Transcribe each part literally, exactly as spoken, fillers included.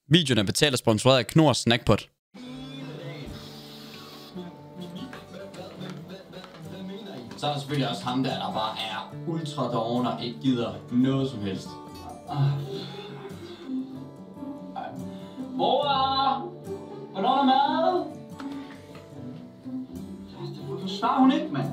Videoen er betalt og sponsoreret af Knors Snackpot. Så er der selvfølgelig også ham der, der bare er ultra doven og ikke gider noget som helst. Mor! Hvornår er mad? Hvorfor svarer hun ikke, mand?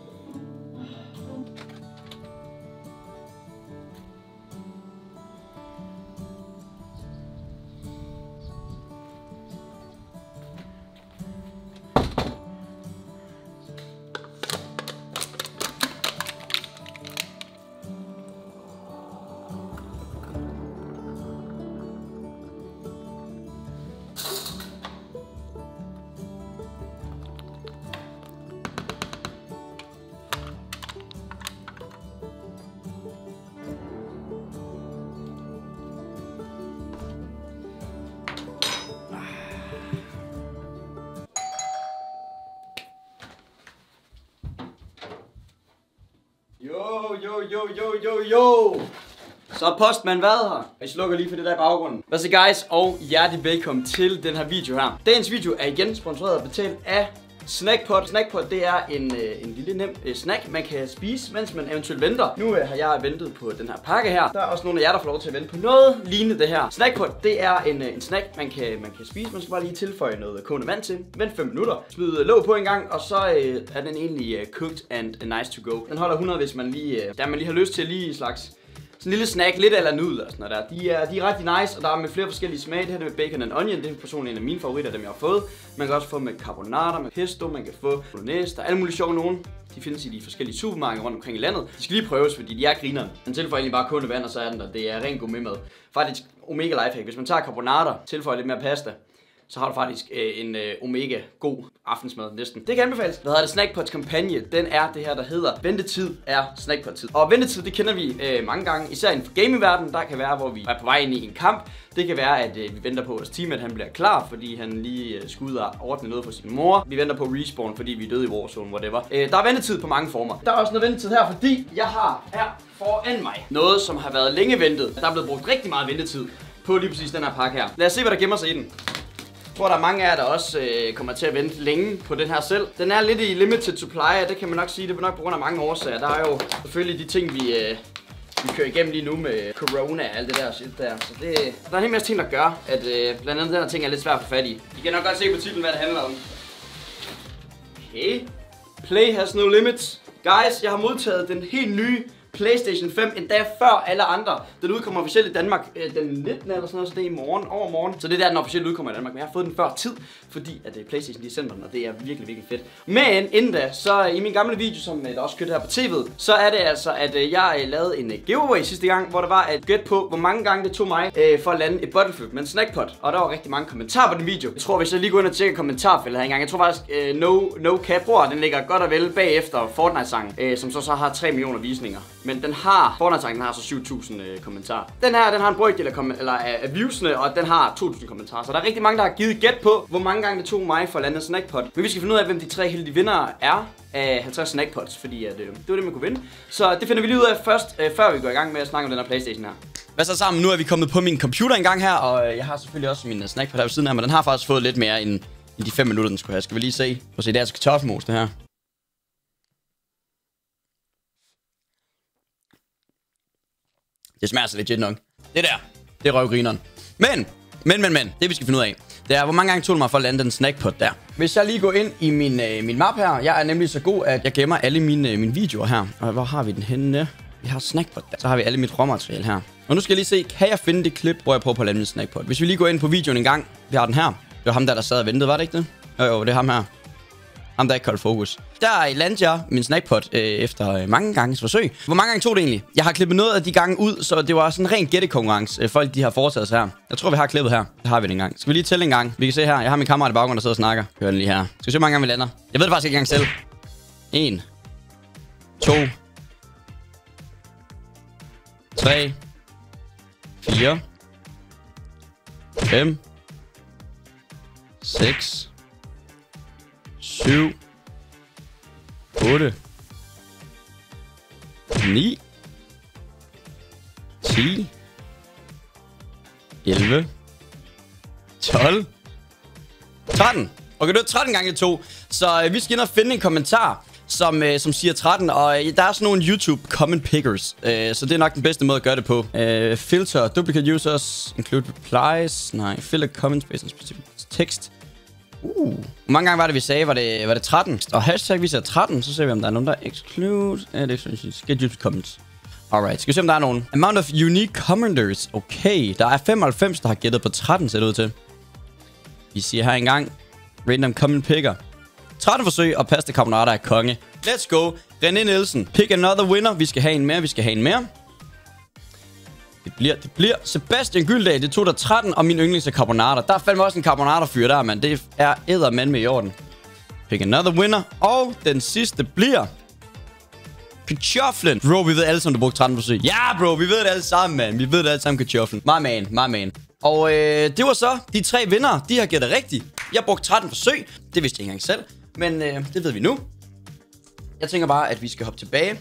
Jo, jo, jo, jo, jo, jo. Så er postmand hvad her? Jeg slukker lige for det der i baggrunden. Hvad så guys, og hjertelig velkommen til den her video her. Dagens video er igen sponsoreret og betalt af Snackpot. Snackpot, det er en, øh, en lille nem øh, snack, man kan spise, mens man eventuelt venter. Nu øh, har jeg ventet på den her pakke her. Der er også nogle af jer, der får lov til at vente på noget lignende det her. Snackpot, det er en, øh, en snack, man kan, man kan spise. Man skal bare lige tilføje noget kogende vand til. Vent fem minutter. Smid låg på en gang, og så øh, er den egentlig øh, cooked and nice to go. Den holder hundrede, hvis man lige, øh, der man lige har lyst til lige slags sådan en lille snack, lidt eller nudler og sådan noget der. De er, de er rigtig nice, og der er med flere forskellige smage. Det her det med bacon and onion, det er personligt en af mine favoritter, dem jeg har fået. Man kan også få med carbonara, med pesto, man kan få bolognese, der er alle mulige sjove nogen. De findes i de forskellige supermarkeder rundt omkring i landet. De skal lige prøves, fordi de er grinerne. Den tilføjer egentlig bare kogende vand, og så er den der. Det er ren gourmet mad. Faktisk omega lifehack. Hvis man tager carbonara, tilføjer lidt mere pasta, så har du faktisk øh, en øh, omega god aftensmad næsten. Det kan anbefales. Hvad hedder det? Snackpots kampagne, den er det her, der hedder ventetid er Snackpot-tid. Og ventetid, det kender vi øh, mange gange, især inden for gamingverdenen. Der kan være, hvor vi er på vej ind i en kamp. Det kan være, at øh, vi venter på vores teammate, han bliver klar, fordi han lige øh, skal ud og ordne noget for sin mor. Vi venter på respawn, fordi vi er døde i Warzone, whatever. Øh, der er ventetid på mange former. Der er også noget ventetid her, fordi jeg har her foran mig noget, som har været længe ventet. Der er blevet brugt rigtig meget ventetid på lige præcis den her pakke her. Lad os se, hvad der gemmer sig i den. Jeg tror, der er mange af jer, der også øh, kommer til at vente længe på den her selv. Den er lidt i limited supply, og det kan man nok sige, det er nok på grund af mange årsager. Der er jo selvfølgelig de ting, vi, øh, vi kører igennem lige nu med corona og alt det der shit der. Så det, der er en hel masse ting, der gør, at øh, blandt andet den her ting er lidt svært at få fat i. I kan nok godt se på titlen, hvad det handler om. Okay. Play has no limits. Guys, jeg har modtaget den helt nye PlayStation fem endda før alle andre. Den udkommer officielt i Danmark øh, den nittende eller sådan noget, så det er i morgen, over morgen. Så det er der, den officielt udkommer i Danmark, men jeg har fået den før tid, fordi at øh, PlayStation de sender den, og det er virkelig, virkelig fedt. Men inden da, så i min gamle video, som øh, der også kørte her på tv'et, så er det altså, at øh, jeg øh, lavede en øh, giveaway sidste gang, hvor der var at gætte på, hvor mange gange det tog mig øh, for at lande et bottleflip med en snackpot. Og der var rigtig mange kommentarer på den video. Jeg tror, hvis jeg lige går ind og tjekker kommentarfeltet her engang, jeg tror faktisk, øh, no, no cap, bror, den ligger godt og vel bagefter Fortnite-sangen, øh, som så, så har tre millioner visninger. Men den har, Fortnite-sangen har så syv tusind øh, kommentarer. Den her, den har en brøkdel af, eller af, af viewsene, og den har to tusind kommentarer. Så der er rigtig mange, der har givet gæt på, hvor mange gange det tog mig for at lande en snackpot. Men vi skal finde ud af, hvem de tre heldige vindere er af halvtreds snackpots, fordi at, øh, det var det, man kunne vinde. Så det finder vi lige ud af først, øh, før vi går i gang med at snakke om den her PlayStation her. Hvad så sammen? Nu er vi kommet på min computer en gang her, og øh, jeg har selvfølgelig også min uh, snackpot her ved siden her, men den har faktisk fået lidt mere end, end de fem minutter, den skulle have. Skal vi lige se? Prøv at se, det er altså kartoffelmos, det her. Det smager så legit nok. Det der, det er røvgrineren. Men, men, men, men, det vi skal finde ud af, det er, hvor mange gange tog det mig for at lande den snackpot der. Hvis jeg lige går ind i min, øh, min map her, jeg er nemlig så god, at jeg gemmer alle mine, øh, mine videoer her. Og hvor har vi den henne? Vi har snackpot der. Så har vi alle mit råmateriale her. Og nu skal jeg lige se, kan jeg finde det klip, hvor jeg prøver på at lande min snackpot. Hvis vi lige går ind på videoen en gang, vi har den her. Det var ham der, der sad og ventede, var det ikke det? Jo, jo, det er ham her. Ham der ikke holdt fokus. Der landede jeg min snackpot øh, efter øh, mange ganges forsøg. Hvor mange gange tog det egentlig? Jeg har klippet noget af de gange ud, så det var sådan en ren gættekonkurrence, øh, folk de har foretaget sig her. Jeg tror, vi har klippet her. Det har vi en gang. Skal vi lige tælle en gang? Vi kan se her. Jeg har min kammerat i baggrunden, der sidder og snakker. Hør den lige her. Skal vi se, hvor mange gange vi lander? Jeg ved det faktisk ikke engang selv. en. to. tre. fire. fem. seks. syv, otte, ni, ti, elleve, tolv. tretten. Okay, det er tretten gange to. Så øh, vi skal ind og finde en kommentar, som, øh, som siger tretten. Og øh, der er sådan nogle YouTube comment pickers. Øh, så det er nok den bedste måde at gøre det på. Øh, filter, duplicate users, include replies. Nej, fill comment based on specific text. Uh. Hvor mange gange var det, vi sagde? Var det, var det tretten? Og hashtag, vi ser tretten. Så ser vi, om der er nogen, der exclude. Uh, schedule comments. Alright, skal vi se, om der er nogen. Amount of unique commenters. Okay, der er femoghalvfems, der har gættet på tretten, ser det ud til. Vi siger her engang. Random comment picker. tretten forsøg, og Pasta Carbonara er konge. Let's go. René Nielsen. Pick another winner. Vi skal have en mere, vi skal have en mere. Det bliver, det bliver. Sebastian Gyldal, det tog der tretten, og min yndlings er Carbonara. Der er fandme også en Carbonara-fyr der, mand. Det er eddermand med i orden. Pick another winner. Og den sidste bliver... Kartoflen. Bro, vi ved alle sammen, du brugte tretten forsøg. Ja, bro, vi ved det alle sammen, man. Vi ved det alle sammen, kartoflen. My man, my man. Og øh, det var så de tre vindere. De har gættet rigtigt. Jeg brugte tretten forsøg. Det vidste jeg ikke engang selv. Men øh, det ved vi nu. Jeg tænker bare, at vi skal hoppe tilbage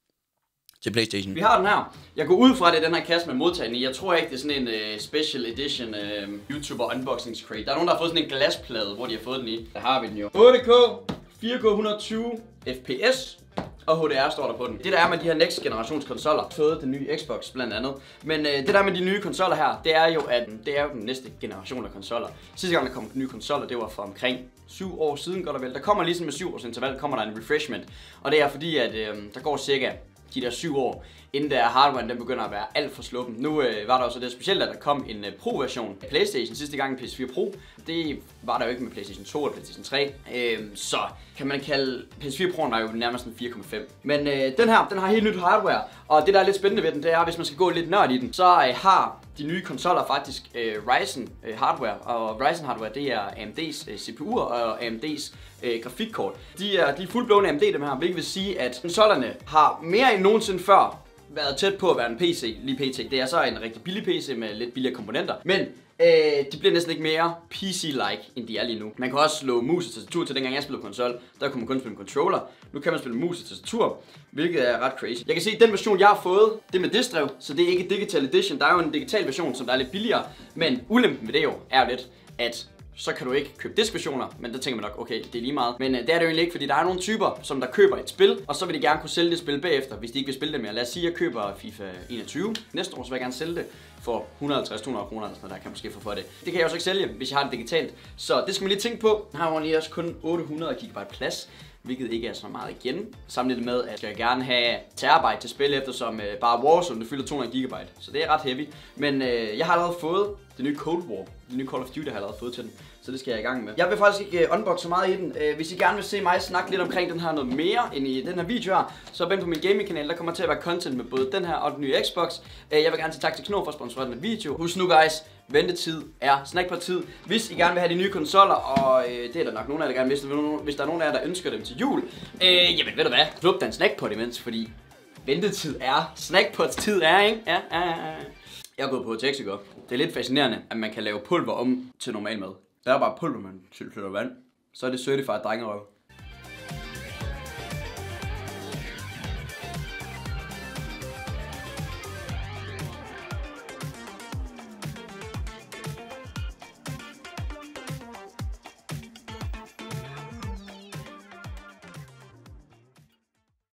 til PlayStation. Vi har den her. Jeg går ud fra det, den her kasse med modtagende i. Jeg tror ikke, det er sådan en uh, special edition uh, YouTuber unboxing crate. Der er nogen, der har fået sådan en glasplade, hvor de har fået den i. Der har vi den jo. otte K, fire K et hundrede og tyve F P S. Og H D R står der på den. Det der er med de her next generations konsoller, fået den nye Xbox blandt andet. Men øh, det der med de nye konsoller her, det er jo at det er jo den næste generation af konsoller. Sidste gang der kom nye konsoller, det var for omkring syv år siden godt og vel. Der kommer ligesom med syv års interval, kommer der en refreshment. Og det er fordi at øh, der går cirka de der syv år, inden der hardwaren den begynder at være alt for sluppen. Nu øh, var der også det specielt, at der kom en øh, Pro-version af PlayStation sidste gang, P S fire Pro. Det var der jo ikke med PlayStation to og PlayStation tre. Øh, så kan man kalde P S fire Pro'en var jo nærmest en fire komma fem. Men øh, den her, den har helt nyt hardware. Og det der er lidt spændende ved den, det er, hvis man skal gå lidt nørd i den, så øh, har de nye konsoller faktisk øh, Ryzen øh, hardware. Og Ryzen hardware, det er A M D's øh, C P U'er og A M D's øh, grafikkort. De er, de er fuldblående A M D dem her, hvilket vil sige, at konsollerne har mere end nogensinde før været tæt på at være en P C lige P T. Det er så en rigtig billig P C med lidt billigere komponenter. Men øh, de bliver næsten ikke mere P C-like, end de er lige nu. Man kan også slå mus og tastatur til. Dengang jeg spillede konsol, der kunne man kun spille med controller. Nu kan man spille mus og tastatur, hvilket er ret crazy. Jeg kan se, at den version, jeg har fået, det er med diskdrev, så det er ikke digital edition. Der er jo en digital version, som der er lidt billigere. Men ulempen ved det jo er jo lidt, at så kan du ikke købe diskversioner, men der tænker man nok, okay, det er lige meget. Men øh, det er det jo egentlig ikke, fordi der er nogle typer, som der køber et spil, og så vil de gerne kunne sælge det spil bagefter, hvis de ikke vil spille det mere. Lad os sige, at jeg køber FIFA enogtyve næste år, så vil jeg gerne sælge det for et hundrede og halvtreds til to hundrede kroner, eller sådan noget, der kan jeg måske få for det. Det kan jeg også ikke sælge, hvis jeg har det digitalt. Så det skal man lige tænke på. Jeg har jo lige også kun otte hundrede gigabyte plads, hvilket ikke er så meget igen. Sammenlignet med, at jeg gerne have terabyte til spil, eftersom øh, bare Warzone det fylder to hundrede gigabyte. Så det er ret heavy. Men øh, jeg har allerede fået det nye Cold War. Det nye Call of Duty har jeg allerede fået til den. Så det skal jeg i gang med. Jeg vil faktisk ikke uh, unboxe så meget i den. Uh, hvis I gerne vil se mig snakke lidt omkring den her noget mere end i den her video her, så vend på min gaming kanal. Der kommer til at være content med både den her og den nye Xbox. Uh, jeg vil gerne sige tak til Knorr for at sponsorere den her video. Husk nu guys, ventetid er snack på tid. Hvis I gerne vil have de nye konsoller, og uh, det er der nok nogen af jer, der gerne vil, hvis der er nogen af jer, der ønsker dem til jul, uh, jamen ved du hvad, klub den snack på det imens, fordi ventetid er snack på tid er, ikke? Ja, ja, ja. Jeg er gået på Texaco. Det er lidt fascinerende, at man kan lave pulver om til normal mad. Der er bare pulver, man tilflytter vand. Så er det certified drengerøv.